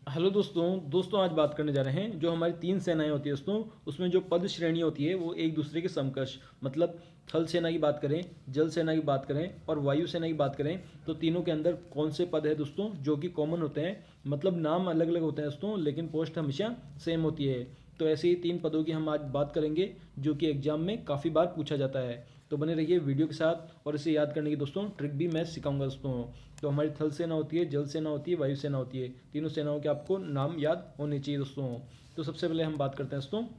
Hello दोस्तों आज बात करने जा रहे हैं जो हमारी तीन सेनाएं होती है दोस्तों। उसमें जो पद श्रेणी होती है वो एक दूसरे के समकक्ष, मतलब थल सेना की बात करें, जल सेना की बात करें और वायु सेना की बात करें तो तीनों के अंदर कौन से पद है दोस्तों जो कि कॉमन होते हैं। मतलब नाम अलग अलग होते हैं दोस्तों लेकिन पोस्ट हमेशा सेम होती है। तो ऐसे ही तीन पदों की हम आज बात करेंगे जो कि एग्जाम में काफ़ी बार पूछा जाता है। तो बने रहिए वीडियो के साथ और इसे याद करने की दोस्तों ट्रिक भी मैं सिखाऊंगा दोस्तों। तो हमारी थल सेना होती है, जल सेना होती है, वायु सेना होती है। तीनों सेनाओं के आपको नाम याद होने चाहिए दोस्तों। तो सबसे पहले हम बात करते हैं दोस्तों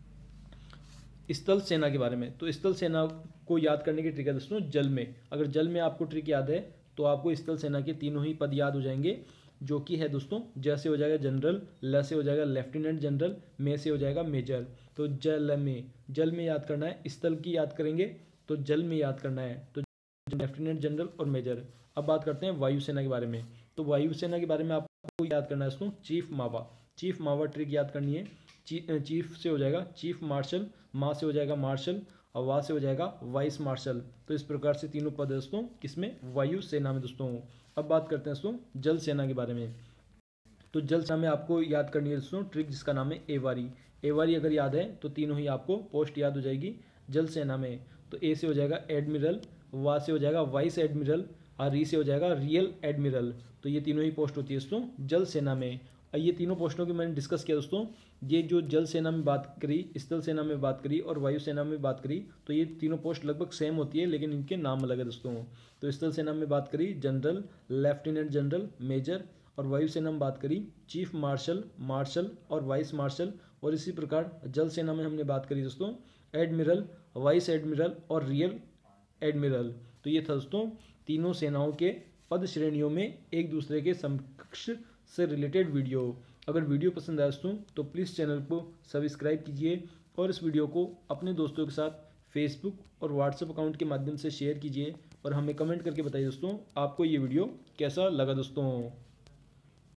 स्थल सेना के बारे में। तो स्थल सेना को याद करने की ट्रिक है दोस्तों जल में। अगर जल में आपको ट्रिक याद है तो आपको स्थल सेना के तीनों ही पद याद हो जाएंगे, जो कि है दोस्तों जैसे हो जाएगा जनरल, ल से हो जाएगा लेफ्टिनेंट जनरल, में से हो जाएगा मेजर। तो जल में याद करना है, स्थल की याद करेंगे तो जल में याद करना है, तो लेफ्टिनेंट जनरल और मेजर। अब बात करते हैं वायुसेना के बारे में। तो वायुसेना के बारे में आपको याद करना है दोस्तों चीफ मावा ट्रिक याद करनी है। चीफ से हो जाएगा चीफ मार्शल, माँ से हो जाएगा मार्शल और वाह से हो जाएगा वाइस मार्शल। तो इस प्रकार से तीनों पद है दोस्तों किसमें, वायु सेना में दोस्तों। अब बात करते हैं दोस्तों जल सेना के बारे में। तो जल सेना में आपको याद करनी है दोस्तों ट्रिक जिसका नाम है एवारी। एवारी अगर याद है तो तीनों ही आपको पोस्ट याद हो जाएगी जल सेना में। तो ए से हो जाएगा एडमिरल, वा से हो जाएगा वाइस एडमिरल और री से हो जाएगा रियल एडमिरल। तो ये तीनों ही पोस्ट होती है दोस्तों जल सेना में। ये तीनों पोस्टों की मैंने डिस्कस किया दोस्तों। ये जो जल सेना में बात करी, स्थल सेना में बात करी और वायु सेना में बात करी, तो ये तीनों पोस्ट लगभग सेम होती है लेकिन इनके नाम अलग है दोस्तों। तो स्थल सेना में बात करी जनरल, लेफ्टिनेंट जनरल, मेजर, और वायुसेना में बात करी चीफ मार्शल, मार्शल और वाइस मार्शल। और इसी प्रकार जल सेना में हमने बात करी दोस्तों एडमिरल, वाइस एडमिरल और रियल एडमिरल। तो ये था दोस्तों तीनों सेनाओं के पद श्रेणियों में एक दूसरे के समकक्ष से रिलेटेड वीडियो। अगर वीडियो पसंद आया दोस्तों तो प्लीज़ चैनल को सब्सक्राइब कीजिए और इस वीडियो को अपने दोस्तों के साथ फेसबुक और व्हाट्सएप अकाउंट के माध्यम से शेयर कीजिए और हमें कमेंट करके बताइए दोस्तों आपको ये वीडियो कैसा लगा दोस्तों।